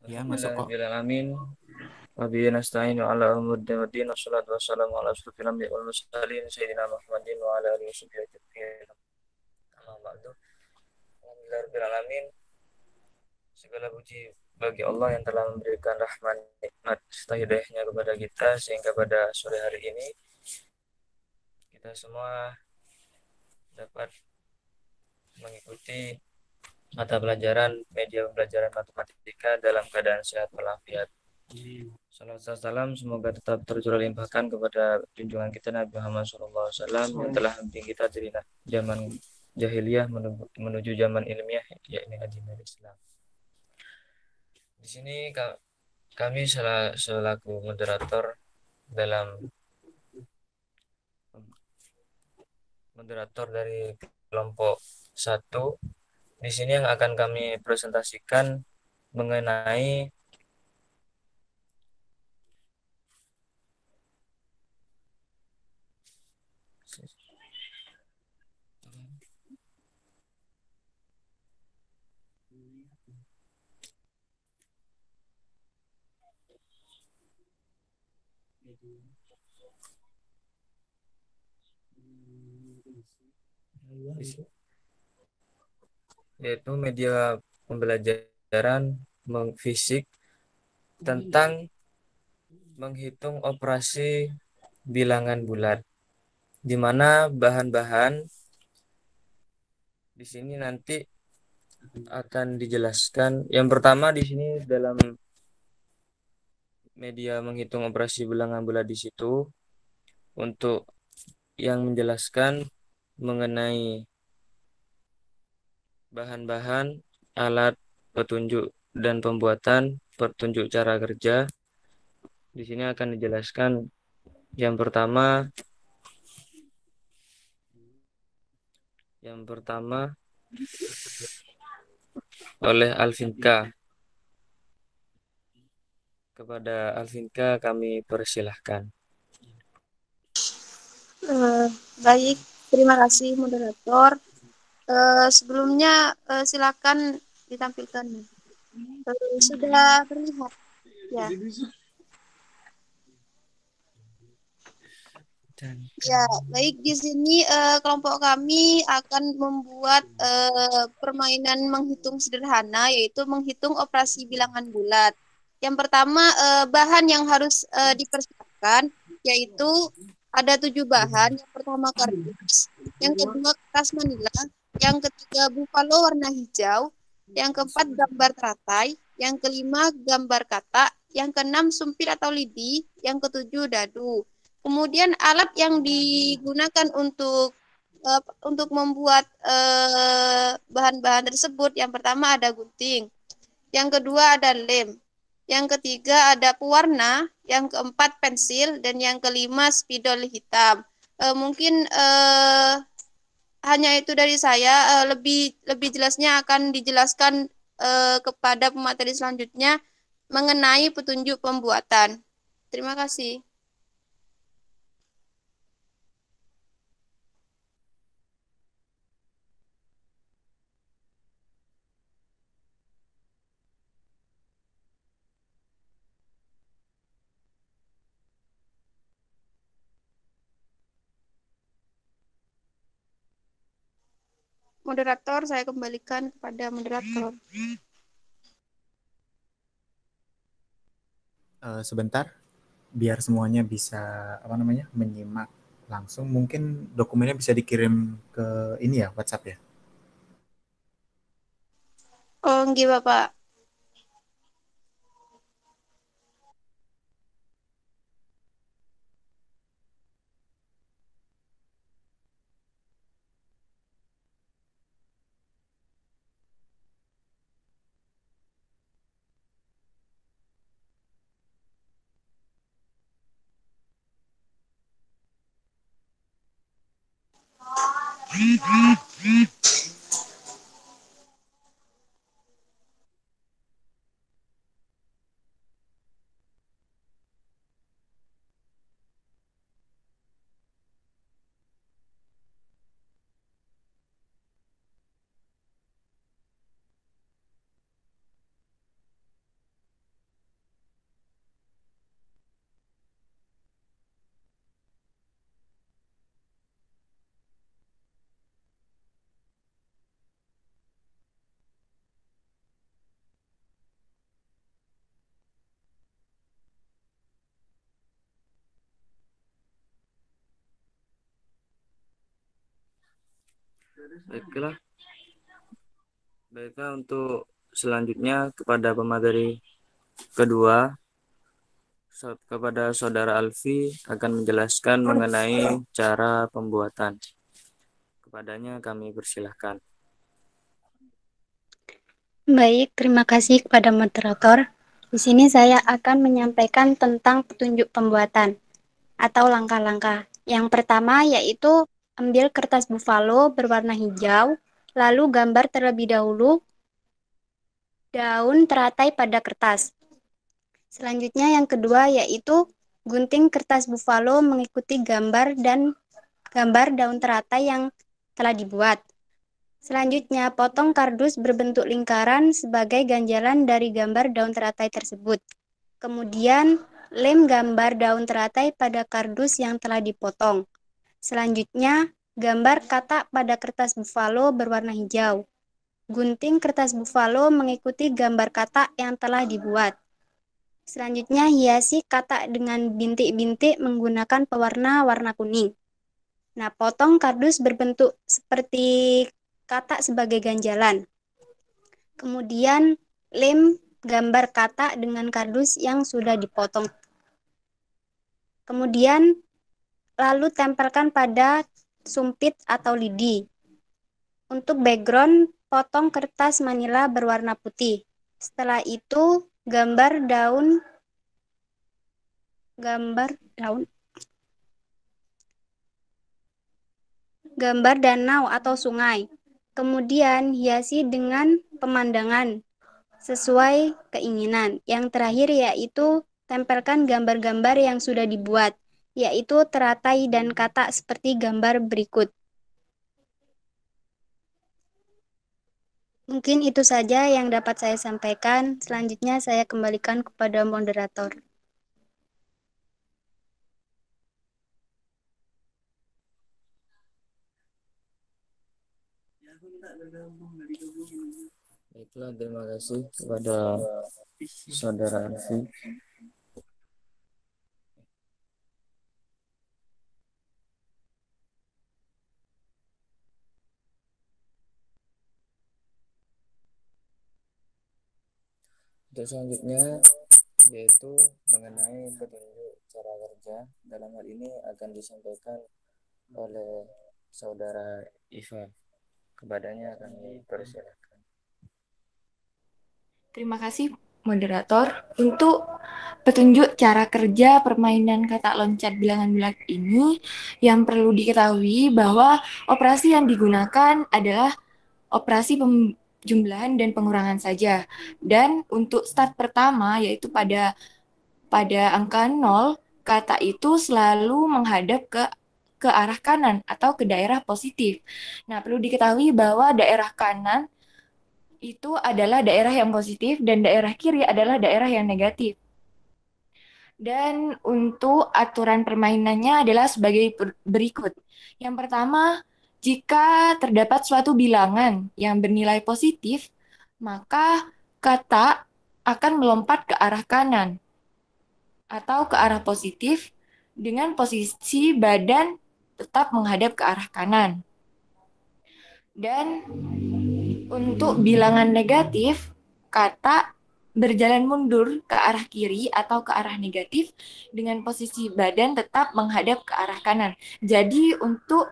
Ya, masuk kok. Alhamdulillahirrahmanirrahim. Wabihi nasta'inu ala umuddin wa din. Wassalatu wassalamu ala ashrafil anbiya'i wal mursalin Sayyidina Muhammadin wa ala alihi wa sahbihi ajma'in. Amma ba'du. Alhamdulillahirrahmanirrahim. Segala puji bagi Allah yang telah memberikan rahmat, nikmat, serta hidayahnya kepada kita sehingga pada sore hari ini kita semua dapat mengikuti mata pelajaran media pembelajaran matematika dalam keadaan sehat walafiat. Salam salam semoga tetap tercurah limpahkan kepada junjungan kita Nabi Muhammad SAW yang telah membimbing kita dari zaman jahiliyah menuju zaman ilmiah, yakni agama Islam. Di sini kami selaku moderator dalam moderator dari kelompok satu. Di sini yang akan kami presentasikan mengenai yaitu media pembelajaran fisik tentang menghitung operasi bilangan bulat, di mana bahan-bahan di sini nanti akan dijelaskan. Yang pertama di sini dalam media menghitung operasi bilangan bulat di situ untuk yang menjelaskan mengenai bahan-bahan, alat, petunjuk dan pembuatan petunjuk cara kerja. Di sini akan dijelaskan yang pertama oleh Alvinka. Kepada Alvinka kami persilahkan. Eh, Baik, terima kasih moderator. Sebelumnya silakan ditampilkan. Sudah terlihat ya. Ya, baik di sini kelompok kami akan membuat permainan menghitung sederhana, yaitu menghitung operasi bilangan bulat. Yang pertama bahan yang harus dipersiapkan yaitu ada 7 bahan. Yang pertama kardus, yang kedua kertas manila, yang ketiga buffalo warna hijau, yang keempat gambar teratai, yang kelima gambar kata, yang keenam sumpit atau lidi, yang ketujuh dadu. Kemudian alat yang digunakan untuk membuat bahan-bahan tersebut, yang pertama ada gunting, yang kedua ada lem, yang ketiga ada pewarna, yang keempat pensil, dan yang kelima spidol hitam. Mungkin hanya itu dari saya. Lebih jelasnya akan dijelaskan kepada pemateri selanjutnya mengenai petunjuk pembuatan. Terima kasih. Moderator, saya kembalikan kepada moderator. Sebentar, biar semuanya bisa menyimak langsung. Mungkin dokumennya bisa dikirim ke ini ya, WhatsApp ya. Oh, nggih, Bapak. Baiklah untuk selanjutnya kepada pemateri kedua, kepada Saudara Alfi akan menjelaskan mengenai cara pembuatan. Kepadanya kami persilahkan. Baik, terima kasih kepada moderator. Di sini saya akan menyampaikan tentang petunjuk pembuatan atau langkah-langkah. Yang pertama yaitu ambil kertas buffalo berwarna hijau, lalu gambar terlebih dahulu daun teratai pada kertas. Selanjutnya yang kedua yaitu gunting kertas buffalo mengikuti gambar daun teratai yang telah dibuat. Selanjutnya, potong kardus berbentuk lingkaran sebagai ganjalan dari gambar daun teratai tersebut. Kemudian, lem gambar daun teratai pada kardus yang telah dipotong. Selanjutnya, gambar katak pada kertas buffalo berwarna hijau. Gunting kertas buffalo mengikuti gambar katak yang telah dibuat. Selanjutnya, hiasi katak dengan bintik-bintik menggunakan pewarna warna kuning. Nah, potong kardus berbentuk seperti katak sebagai ganjalan. Kemudian, lem gambar katak dengan kardus yang sudah dipotong. Kemudian, lalu tempelkan pada sumpit atau lidi. Untuk background, potong kertas manila berwarna putih. Setelah itu, gambar danau atau sungai. Kemudian hiasi dengan pemandangan sesuai keinginan. Yang terakhir yaitu tempelkan gambar-gambar yang sudah dibuat, yaitu teratai dan katak seperti gambar berikut. Mungkin itu saja yang dapat saya sampaikan. Selanjutnya saya kembalikan kepada moderator. Baiklah, terima kasih kepada Saudara Alfi. Untuk selanjutnya yaitu mengenai petunjuk cara kerja. Dalam hal ini akan disampaikan oleh Saudara Iva. Kepadanya akan dipersilakan. Terima kasih moderator. Untuk petunjuk cara kerja permainan kata loncat bilangan bulat ini, yang perlu diketahui bahwa operasi yang digunakan adalah operasi penjumlahan dan pengurangan saja. Dan untuk start pertama yaitu pada angka 0, kata itu selalu menghadap ke arah kanan atau ke daerah positif. Nah, perlu diketahui bahwa daerah kanan itu adalah daerah yang positif dan daerah kiri adalah daerah yang negatif. Dan untuk aturan permainannya adalah sebagai berikut. Yang pertama, jika terdapat suatu bilangan yang bernilai positif, maka kata akan melompat ke arah kanan atau ke arah positif dengan posisi badan tetap menghadap ke arah kanan. Dan untuk bilangan negatif, kata berjalan mundur ke arah kiri atau ke arah negatif dengan posisi badan tetap menghadap ke arah kanan. Jadi untuk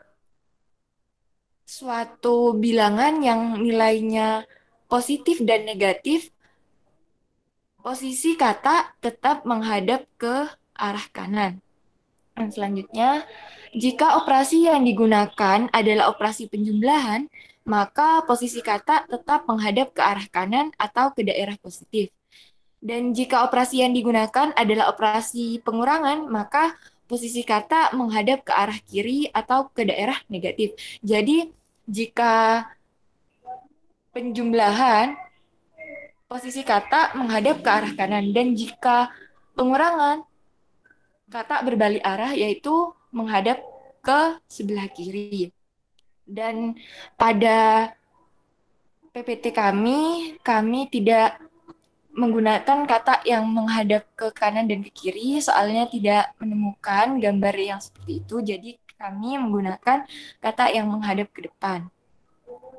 suatu bilangan yang nilainya positif dan negatif, posisi kata tetap menghadap ke arah kanan. Dan selanjutnya, jika operasi yang digunakan adalah operasi penjumlahan, maka posisi kata tetap menghadap ke arah kanan atau ke daerah positif. Dan jika operasi yang digunakan adalah operasi pengurangan, maka posisi kata menghadap ke arah kiri atau ke daerah negatif. Jadi, jika penjumlahan, posisi kata menghadap ke arah kanan. Dan jika pengurangan, kata berbalik arah, yaitu menghadap ke sebelah kiri. Dan pada PPT kami tidak menggunakan kata yang menghadap ke kanan dan ke kiri, soalnya tidak menemukan gambar yang seperti itu, jadi kami menggunakan kata yang menghadap ke depan.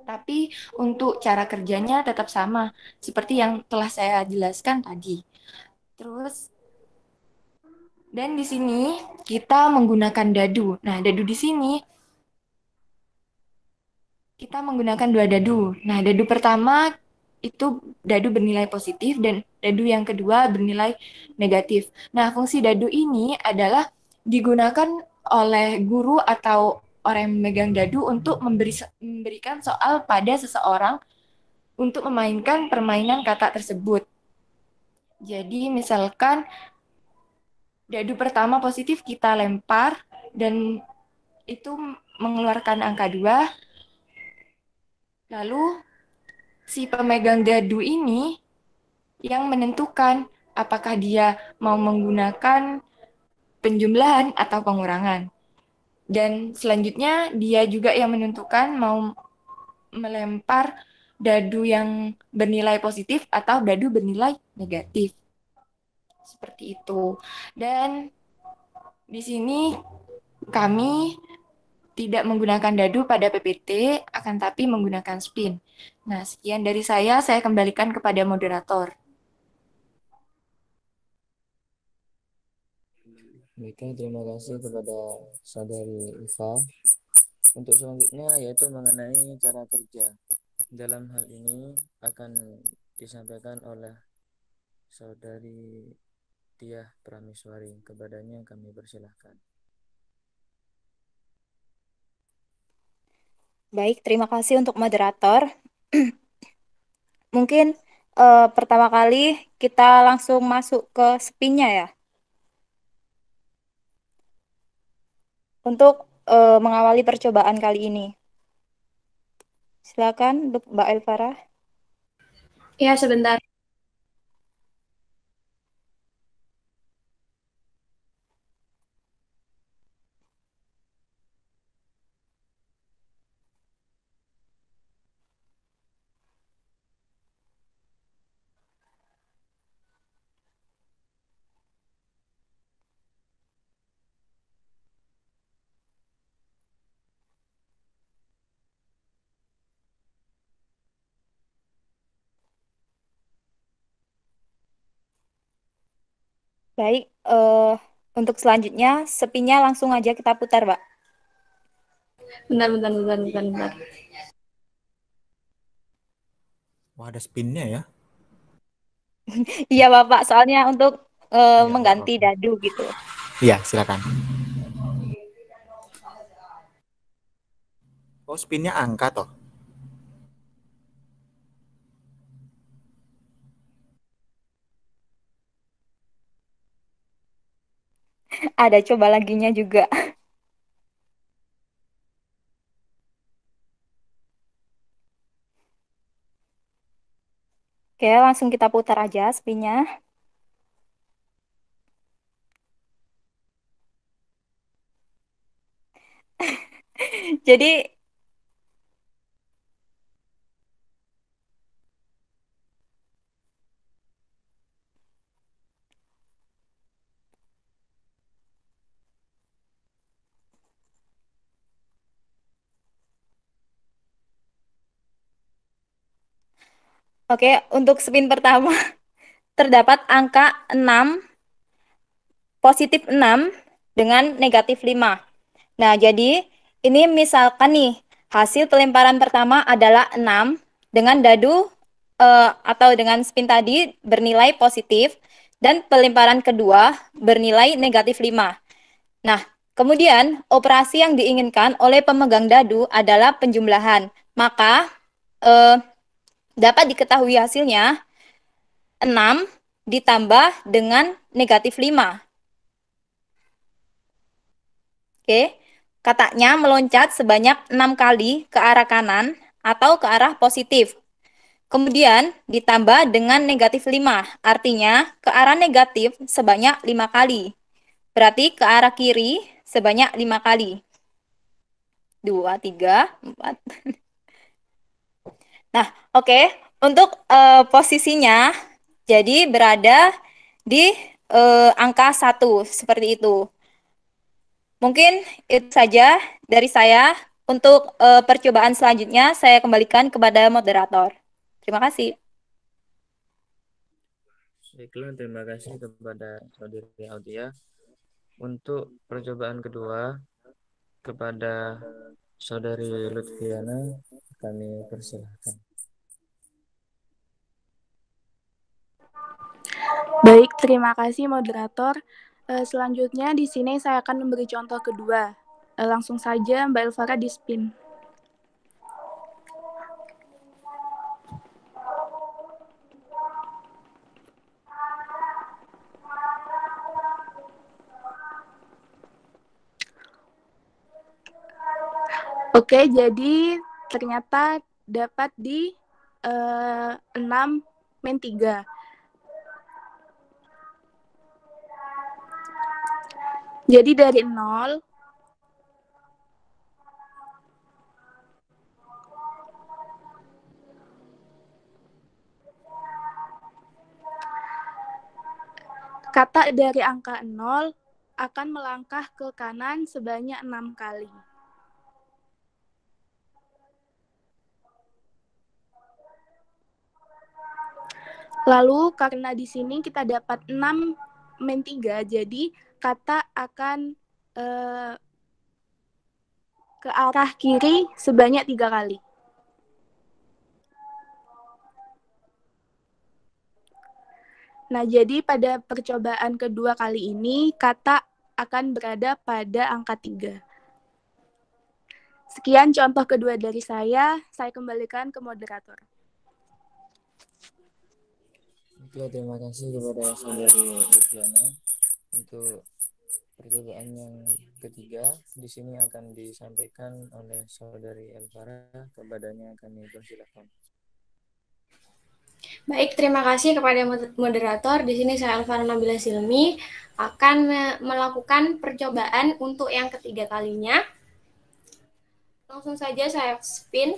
Tapi untuk cara kerjanya tetap sama, seperti yang telah saya jelaskan tadi. Terus, dan di sini kita menggunakan dadu. Nah, dadu di sini kita menggunakan dua dadu. Nah, dadu pertama itu dadu bernilai positif dan dadu yang kedua bernilai negatif. Nah, fungsi dadu ini adalah digunakan oleh guru atau orang yang memegang dadu untuk memberikan soal pada seseorang untuk memainkan permainan kata tersebut. Jadi, misalkan dadu pertama positif kita lempar dan itu mengeluarkan angka 2. Lalu si pemegang dadu ini yang menentukan apakah dia mau menggunakan penjumlahan atau pengurangan. Dan selanjutnya dia juga yang menentukan mau melempar dadu yang bernilai positif atau dadu bernilai negatif. Seperti itu. Dan di sini kami tidak menggunakan dadu pada PPT, akan tapi menggunakan spin. Nah, sekian dari saya kembalikan kepada moderator. Baiklah, terima kasih kepada Saudari Iva. Untuk selanjutnya yaitu mengenai cara kerja. Dalam hal ini akan disampaikan oleh Saudari Tiah Prameswari. Kepadanya kami persilahkan. Baik, terima kasih untuk moderator. Mungkin pertama kali kita langsung masuk ke spinnya ya. Untuk mengawali percobaan kali ini. Silakan Mbak Elvara. Ya, sebentar. Baik, untuk selanjutnya spinnya langsung aja kita putar, Mbak. Bentar. Wah, ada spinnya ya. Iya, Bapak, soalnya untuk Iya, mengganti nggak apa-apa. dadu gitu. Iya, silakan. Oh, spinnya angka toh. Ada coba laginya juga. Oke, langsung kita putar aja spinnya. Jadi oke, untuk spin pertama terdapat angka 6, positif 6 dengan negatif 5. Nah, jadi ini misalkan nih, hasil pelemparan pertama adalah 6 dengan dadu atau dengan spin tadi bernilai positif dan pelemparan kedua bernilai negatif 5. Nah, kemudian operasi yang diinginkan oleh pemegang dadu adalah penjumlahan. Maka dapat diketahui hasilnya 6 ditambah dengan negatif 5. Oke, kataknya meloncat sebanyak 6 kali ke arah kanan atau ke arah positif. Kemudian ditambah dengan negatif 5, artinya ke arah negatif sebanyak 5 kali. Berarti ke arah kiri sebanyak 5 kali. 2, 3, 4. Nah, oke. Untuk posisinya, jadi berada di angka 1, seperti itu. Mungkin itu saja dari saya. Untuk percobaan selanjutnya saya kembalikan kepada moderator. Terima kasih. Baiklah, terima kasih kepada saudari Audia. Untuk percobaan kedua kepada saudari Lutfiana kami persilahkan. Baik, terima kasih moderator. Selanjutnya di sini saya akan memberi contoh kedua. Langsung saja Mbak Elvara di spin. Oke, jadi ternyata dapat di 6 min 3. Jadi dari 0, kata dari angka 0 akan melangkah ke kanan sebanyak 6 kali. Lalu karena di sini kita dapat 6 min 3, jadi kata akan ke arah kiri sebanyak 3 kali. Nah, jadi pada percobaan kedua kali ini, kata akan berada pada angka 3. Sekian contoh kedua dari saya kembalikan ke moderator. Oke, terima kasih kepada saudari Lutfiana. Untuk percobaan yang ketiga di sini akan disampaikan oleh saudari Elvara, kepadanya kami persilakan. Baik, terima kasih kepada moderator. Di sini saya Elvara Nabila Silmi akan melakukan percobaan untuk yang ketiga kalinya. Langsung saja saya spin.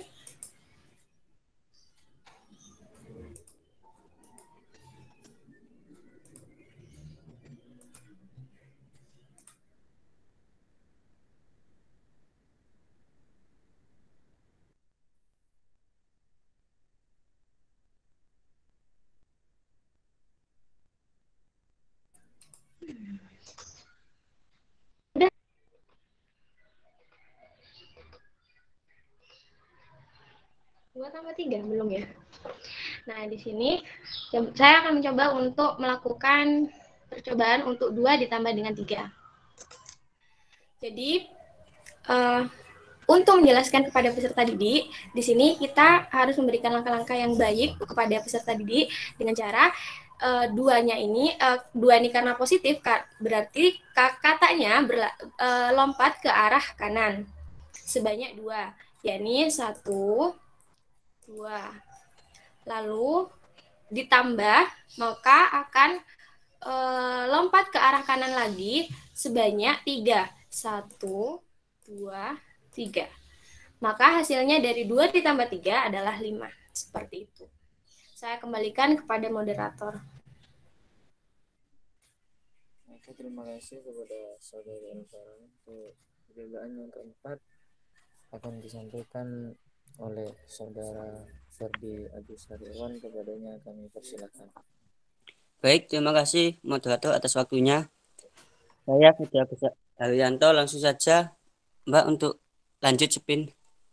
Udah. 2 tambah 3 belum ya? Nah, di sini saya akan mencoba untuk melakukan percobaan untuk 2 ditambah dengan 3. Jadi, untuk menjelaskan kepada peserta didik, di sini kita harus memberikan langkah-langkah yang baik kepada peserta didik dengan cara dua ini karena positif, berarti katanya lompat ke arah kanan sebanyak 2, yakni 1, 2. Lalu ditambah, maka akan lompat ke arah kanan lagi sebanyak 3. 1, 2, 3. Maka hasilnya dari 2 ditambah 3 adalah 5. Seperti itu. Saya kembalikan kepada moderator. Oke, terima kasih kepada saudari Elvara. Untuk percobaan yang keempat akan disampaikan oleh saudara Ferdi Agus Haryawan, kepadanya kami persilakan. Baik, terima kasih moderator atas waktunya. Saya Fidya Haryanto, langsung saja Mbak untuk lanjut spin.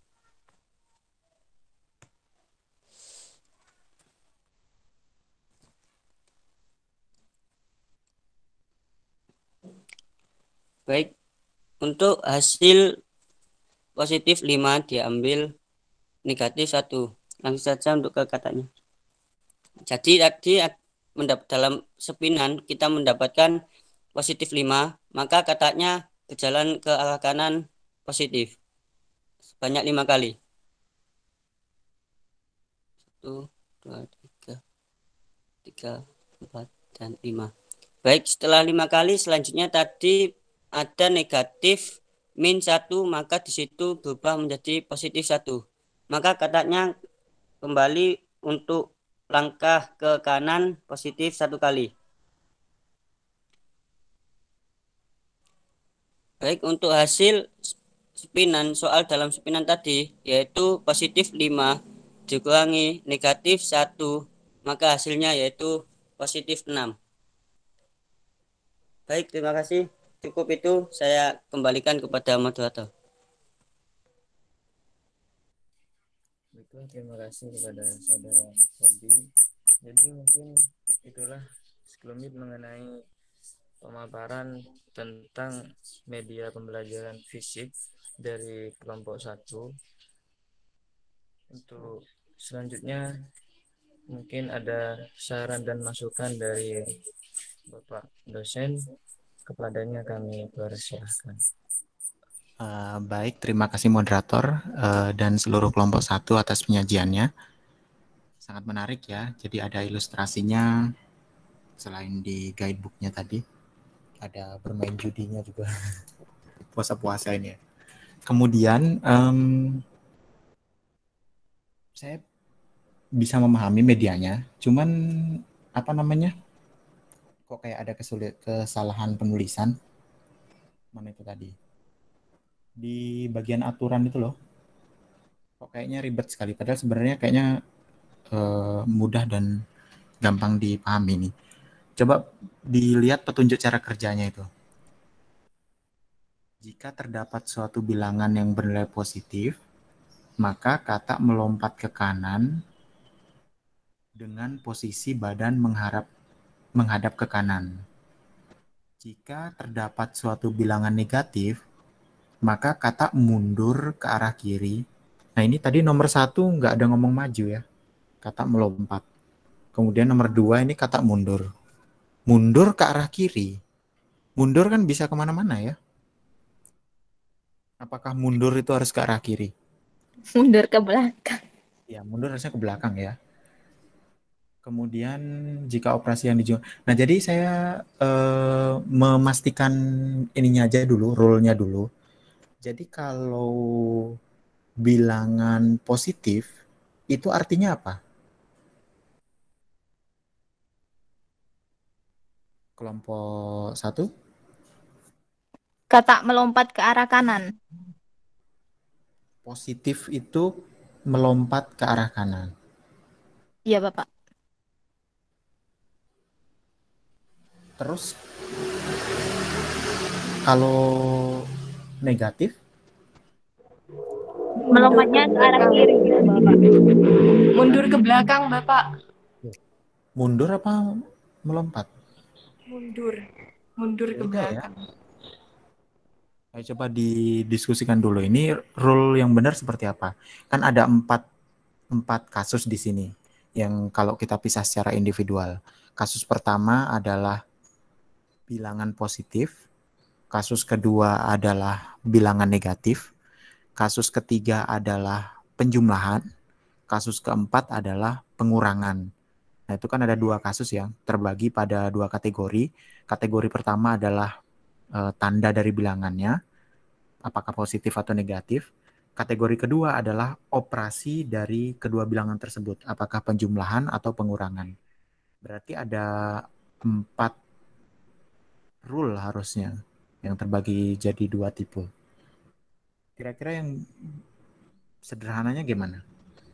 Baik, untuk hasil positif 5 diambil negatif 1. Langsung saja untuk ke katanya. Jadi tadi dalam spinan kita mendapatkan positif 5, maka katanya berjalan ke arah kanan positif sebanyak 5 kali. 1, 2, 3, 4, dan 5. Baik, setelah 5 kali selanjutnya tadi ada negatif min 1, maka di situ berubah menjadi positif 1. Maka katanya kembali untuk langkah ke kanan positif 1 kali. Baik, untuk hasil spinan, soal dalam spinan tadi, yaitu positif 5 dikurangi negatif 1, maka hasilnya yaitu positif 6. Baik, terima kasih. Cukup itu, saya kembalikan kepada moderator. Baiklah, terima kasih kepada saudara Ferdi. Jadi mungkin itulah sekelumit mengenai pemaparan tentang media pembelajaran fisik dari kelompok 1. Untuk selanjutnya mungkin ada saran dan masukan dari Bapak dosen, kepadanya kami persilahkan. Baik, terima kasih moderator dan seluruh kelompok 1 atas penyajiannya. Sangat menarik ya, jadi ada ilustrasinya selain di guidebooknya tadi. Ada bermain judinya juga, puasa-puasa ini ya. Kemudian saya bisa memahami medianya, cuman apa namanya, kok kayak ada kesalahan penulisan, mana itu tadi, di bagian aturan itu loh, kok kayaknya ribet sekali, padahal sebenarnya kayaknya mudah dan gampang dipahami nih. Coba dilihat petunjuk cara kerjanya itu. Jika terdapat suatu bilangan yang bernilai positif, maka kata melompat ke kanan dengan posisi badan menghadap ke kanan. Jika terdapat suatu bilangan negatif, maka kata mundur ke arah kiri. Nah ini tadi nomor 1 nggak ada ngomong maju ya, kata melompat. Kemudian nomor 2 ini kata mundur. Mundur ke arah kiri. Mundur kan bisa kemana-mana ya. Apakah mundur itu harus ke arah kiri? Mundur ke belakang. Ya, mundur harusnya ke belakang ya. Kemudian jika operasi yang dijual. Nah, jadi saya memastikan ininya aja dulu, rule-nya dulu. Jadi kalau bilangan positif itu artinya apa? Kelompok 1? Kata melompat ke arah kanan. Positif itu melompat ke arah kanan. Iya, Bapak. Terus kalau negatif? Melompatnya ke arah kiri gitu, Bapak. Mundur ke belakang, Bapak. Mundur apa melompat? Mundur ke Beda ya? belakang. Ayo coba didiskusikan dulu. Ini rule yang benar seperti apa? Kan ada empat kasus di sini yang kalau kita pisah secara individual. Kasus pertama adalah bilangan positif. Kasus kedua adalah bilangan negatif. Kasus ketiga adalah penjumlahan. Kasus keempat adalah pengurangan. Nah, itu kan ada 2 kasus yang terbagi pada 2 kategori. Kategori pertama adalah tanda dari bilangannya, apakah positif atau negatif. Kategori kedua adalah operasi dari kedua bilangan tersebut, apakah penjumlahan atau pengurangan. Berarti ada 4 rule harusnya yang terbagi jadi 2 tipe. Kira-kira yang sederhananya gimana?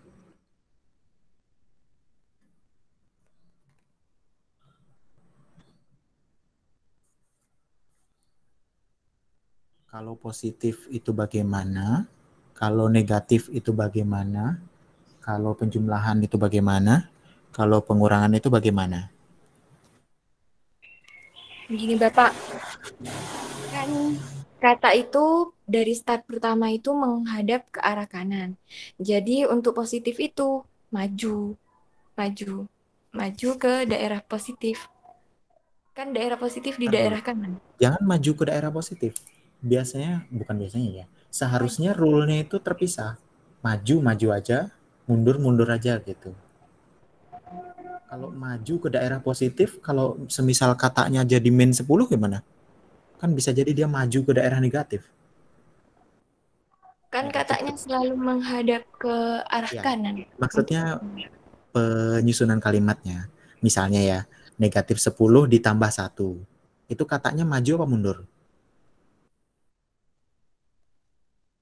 Kalau positif itu bagaimana? Kalau negatif itu bagaimana? Kalau penjumlahan itu bagaimana? Kalau pengurangan itu bagaimana? Begini Bapak, kan kata itu dari start pertama itu menghadap ke arah kanan. Jadi untuk positif itu maju ke daerah positif. Kan daerah positif di daerah kanan. Jangan maju ke daerah positif. Bukan biasanya ya. Seharusnya rule-nya itu terpisah. Maju aja, mundur aja gitu. Kalau maju ke daerah positif, kalau semisal katanya jadi min 10 gimana? Kan bisa jadi dia maju ke daerah negatif. Kan katanya selalu menghadap ke arah kanan. Maksudnya penyusunan kalimatnya. Misalnya ya, negatif 10 ditambah 1. Itu katanya maju apa mundur?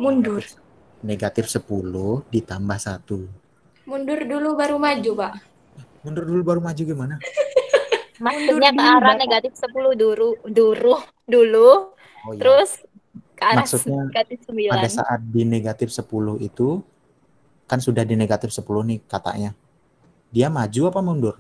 Mundur. Negatif 10 ditambah 1. Mundur dulu baru maju, Pak. Mundur dulu baru maju gimana? Maksudnya ke dulu, arah Bapak. negatif 10 dulu, Oh iya. terus ke arah Maksudnya negatif 9. pada saat di negatif 10 itu, kan sudah di negatif 10 nih katanya. Dia maju apa mundur?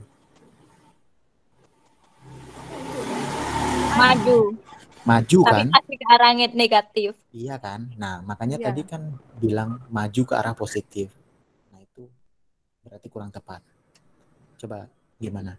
Maju. Maju Tapi kan? masih ke arah negatif. Iya kan? Nah, makanya Iya. tadi kan bilang maju ke arah positif. Nah, itu berarti kurang tepat. Coba gimana?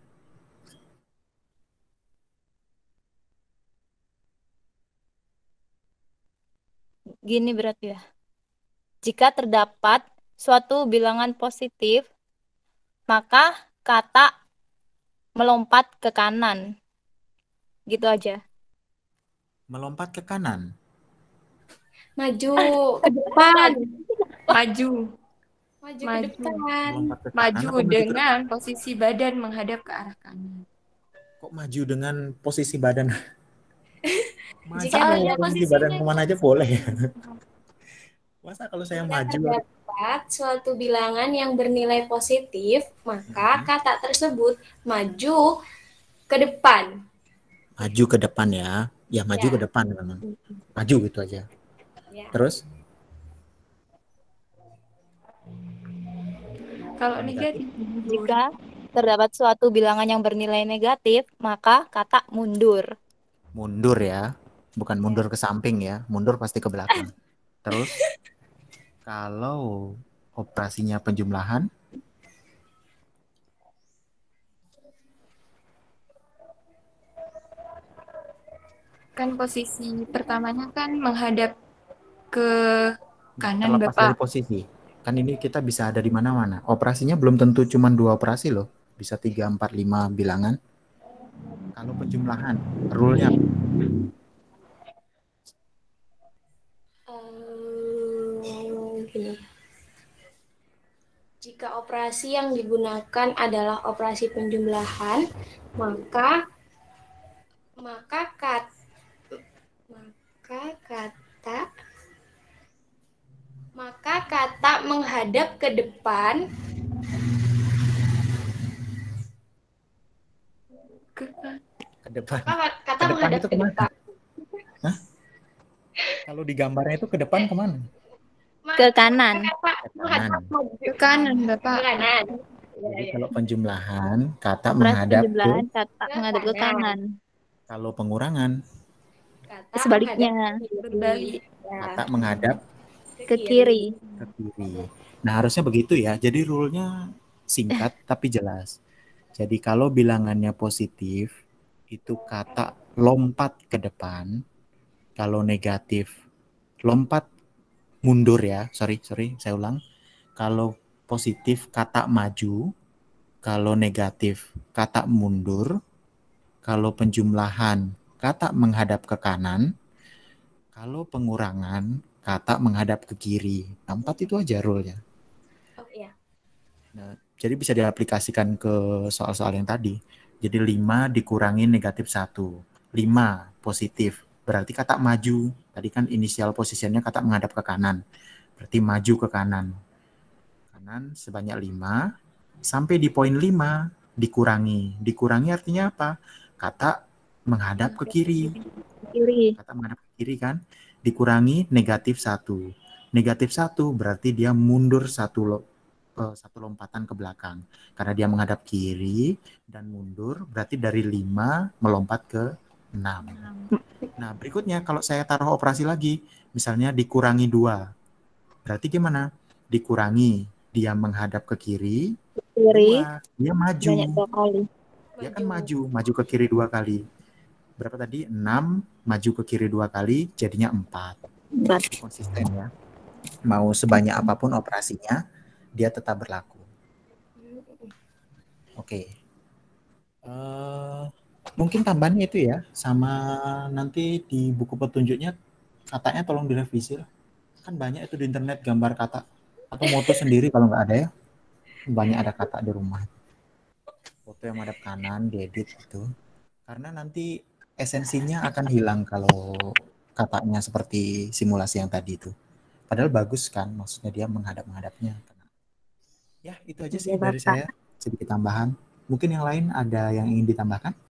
Gini berarti ya. Jika terdapat suatu bilangan positif, maka kata melompat ke kanan. Gitu aja. Melompat ke kanan. Maju ke depan. Maju. Maju ke Maju. depan. Melompat ke kanan Maju apa maju ke dengan posisi badan menghadap ke arah kanan. depan? Kok maju dengan posisi badan? Maju Jika kalau ada posisi posisinya badan kemana aja boleh. Masa kalau saya Jika maju terdapat suatu bilangan yang bernilai positif, maka kata tersebut maju ke depan. maju ke depan ya. Ya maju Ya. ke depan memang. Maju gitu aja. Ya. Terus Kalau negatif, mundur. Jika terdapat suatu bilangan yang bernilai negatif, maka kata mundur. mundur ya. Bukan mundur ke samping ya. Mundur pasti ke belakang. Terus kalau operasinya penjumlahan, Kan posisi pertamanya kan menghadap ke kanan, terlepas dari Bapak. posisi. Kan ini kita bisa ada di mana-mana. Operasinya belum tentu cuma 2 operasi loh. Bisa 3, 4, 5 bilangan. Kalau penjumlahan, rule-nya Gini. Jika operasi yang digunakan adalah operasi penjumlahan, maka kata menghadap ke depan ke depan. kata Ke depan menghadap itu ke kemana? depan. Hah? Kalau di gambarnya itu ke depan kemana? Ke kanan. Kata menghadap Ke kanan, ke Bapak. kanan. Jadi kalau penjumlahan, kata Operasi menghadap ke. penjumlahan kata menghadap ke kanan. Kalau pengurangan, Kata Sebaliknya. menghadap Berbalik. kata menghadap Ke kiri. ke kiri. Nah, harusnya begitu ya. Jadi rule-nya singkat tapi jelas. Jadi kalau bilangannya positif, itu kata lompat ke depan. Kalau negatif, lompat mundur ya. Sorry, saya ulang. Kalau positif, kata maju. Kalau negatif, kata mundur. Kalau penjumlahan, kata menghadap ke kanan. Kalau pengurangan, kata menghadap ke kiri. Nah, 4 itu aja rule-nya. Oh iya. Nah, jadi bisa diaplikasikan ke soal-soal yang tadi. Jadi 5 dikurangi negatif 1. 5 positif. Berarti kata maju. Tadi kan inisial posisinya kata menghadap ke kanan. Berarti maju ke kanan. Kanan sebanyak 5. Sampai di poin 5 dikurangi. Dikurangi artinya apa? Kata menghadap ke kiri. Kiri. Kata menghadap ke kiri kan. Dikurangi negatif 1. Negatif 1 berarti dia mundur satu lompatan ke belakang. Karena dia menghadap kiri dan mundur, berarti dari 5 melompat ke 6. Nah, berikutnya kalau saya taruh operasi lagi, misalnya dikurangi 2. Berarti gimana? Dikurangi, dia menghadap ke kiri, 2, dia maju. Banyak 2 kali. Dia kan maju ke kiri 2 kali. Berapa tadi? 6, maju ke kiri 2 kali, jadinya 4. Konsisten ya. Mau sebanyak apapun operasinya, dia tetap berlaku. Oke. Mungkin tambahannya itu ya, sama nanti di buku petunjuknya katanya tolong direvisi lah. Kan banyak itu di internet gambar kata. Atau moto sendiri kalau nggak ada ya. Banyak ada kata di rumah. Foto yang menghadap kanan, diedit itu. Karena nanti esensinya akan hilang kalau katanya seperti simulasi yang tadi itu. Padahal bagus kan, maksudnya dia menghadapnya. Ya, itu aja sih Iya, dari Bapak. saya, sedikit tambahan. Mungkin yang lain ada yang ingin ditambahkan?